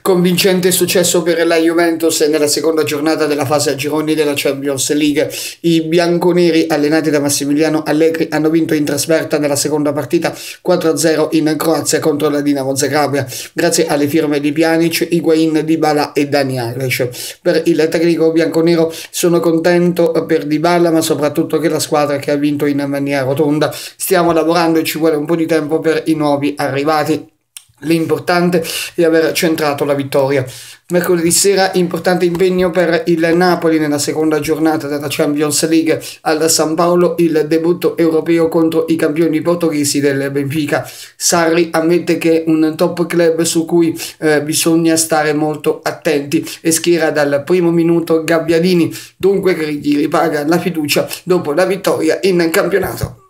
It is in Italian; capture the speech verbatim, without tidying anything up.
Convincente successo per la Juventus nella seconda giornata della fase a gironi della Champions League. I bianconeri, allenati da Massimiliano Allegri, hanno vinto in trasferta nella seconda partita quattro a zero in Croazia contro la Dinamo Zagabria, grazie alle firme di Pjanic, Higuain, Dybala e Dani Alves. Per il tecnico bianconero sono contento per Dybala, ma soprattutto che la squadra che ha vinto in maniera rotonda. Stiamo lavorando e ci vuole un po' di tempo per i nuovi arrivati. L'importante è aver centrato la vittoria. Mercoledì sera importante impegno per il Napoli nella seconda giornata della Champions League al San Paolo, il debutto europeo contro i campioni portoghesi del Benfica. Sarri ammette che è un top club su cui eh, bisogna stare molto attenti e schiera dal primo minuto Gabbiadini, dunque che gli ripaga la fiducia dopo la vittoria in campionato.